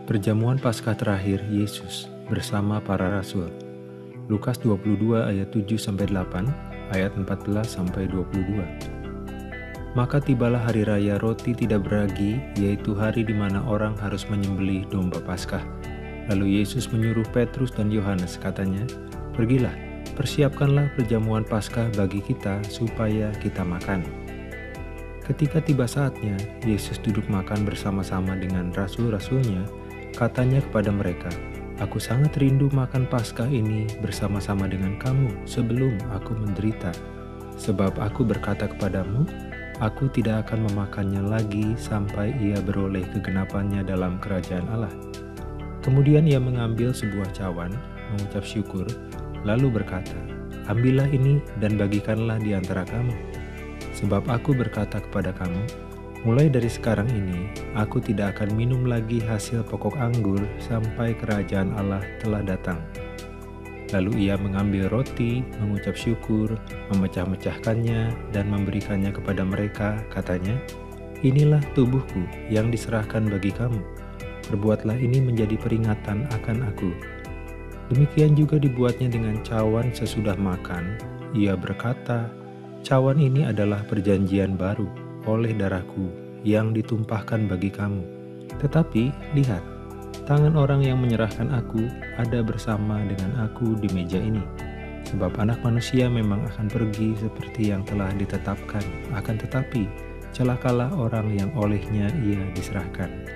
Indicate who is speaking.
Speaker 1: Perjamuan Paskah terakhir Yesus bersama para rasul. Lukas 22 ayat 7-8, ayat 14-22. Maka tibalah hari raya roti tidak beragi, yaitu hari di mana orang harus menyembelih domba Paskah. Lalu Yesus menyuruh Petrus dan Yohanes, katanya, "Pergilah, persiapkanlah perjamuan Paskah bagi kita supaya kita makan." Ketika tiba saatnya, Yesus duduk makan bersama-sama dengan rasul-rasulnya. Katanya kepada mereka, "Aku sangat rindu makan Paskah ini bersama-sama dengan kamu sebelum aku menderita. Sebab aku berkata kepadamu, aku tidak akan memakannya lagi sampai ia beroleh kegenapannya dalam kerajaan Allah." Kemudian ia mengambil sebuah cawan, mengucap syukur, lalu berkata, "Ambillah ini dan bagikanlah di antara kamu. Sebab aku berkata kepada kamu, mulai dari sekarang ini, aku tidak akan minum lagi hasil pokok anggur sampai kerajaan Allah telah datang." Lalu ia mengambil roti, mengucap syukur, memecah-mecahkannya, dan memberikannya kepada mereka, katanya, "Inilah tubuhku yang diserahkan bagi kamu. Perbuatlah ini menjadi peringatan akan aku." Demikian juga dibuatnya dengan cawan sesudah makan. Ia berkata, "Cawan ini adalah perjanjian baru oleh darahku yang ditumpahkan bagi kamu. Tetapi lihat, tangan orang yang menyerahkan aku ada bersama dengan aku di meja ini. Sebab Anak Manusia memang akan pergi seperti yang telah ditetapkan, akan tetapi celakalah orang yang olehnya ia diserahkan."